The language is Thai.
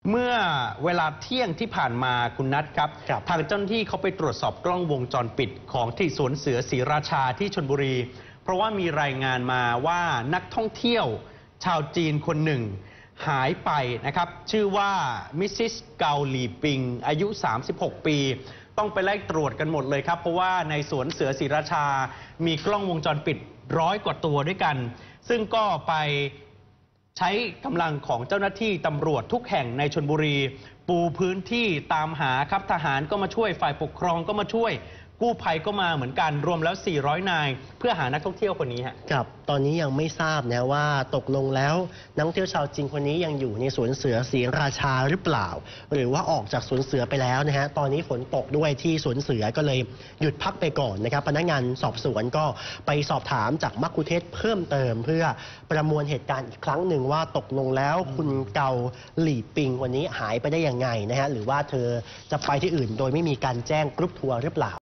เมื่อเวลาเที่ยงที่ผ่านมาคุณนัทครับทางเจ้าหน้าที่เขาไปตรวจสอบกล้องวงจรปิดของที่สวนเสือศรีราชาที่ชลบุรีเพราะว่ามีรายงานมาว่านักท่องเที่ยวชาวจีนคนหนึ่งหายไปนะครับชื่อว่ามิสซิสเกาหลีปิงอายุ36 ปีต้องไปไล่ตรวจกันหมดเลยครับเพราะว่าในสวนเสือศรีราชามีกล้องวงจรปิด100 กว่าตัวด้วยกันซึ่งก็ไปใช้กำลังของเจ้าหน้าที่ตำรวจทุกแห่งในชลบุรีปูพื้นที่ตามหาครับทหารก็มาช่วยฝ่ายปกครองก็มาช่วยกู้ภัยก็มาเหมือนกันรวมแล้ว400 นายเพื่อหานักท่องเที่ยวคนนี้ครับตอนนี้ยังไม่ทราบนะว่าตกลงแล้วนักท่องเที่ยวชาวจีนคนนี้ยังอยู่ในสวนเสือศรีราชาหรือเปล่าหรือว่าออกจากสวนเสือไปแล้วนะฮะตอนนี้ฝนตกด้วยที่สวนเสือก็เลยหยุดพักไปก่อนนะครับพนักงานสอบสวนก็ไปสอบถามจากมัคคุเทศก์เพิ่มเติมเพื่อประมวลเหตุการณ์อีกครั้งหนึ่งว่าตกลงแล้วคุณเกาหลี่ปิงวันนี้หายไปได้ยังไงนะฮะหรือว่าเธอจะไปที่อื่นโดยไม่มีการแจ้งกรุ๊ปทัวร์หรือเปล่า